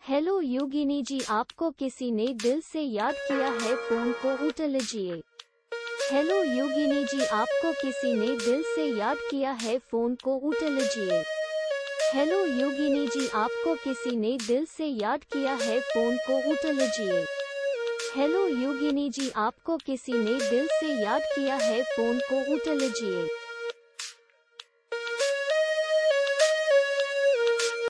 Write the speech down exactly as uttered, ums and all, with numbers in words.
Hello योगिनी जी, आपको किसी ने दिल से याद किया है, फोन को उठा लीजिए। हेलो योगिनी जी, आपको किसी ने दिल से याद किया है, फोन को उठा लीजिए। हेलो योगिनी जी, आपको किसी ने दिल से याद किया है, फोन को उठा लीजिए। हेलो योगिनी जी, आपको किसी ने दिल से याद किया है, फोन को उठा लीजिए।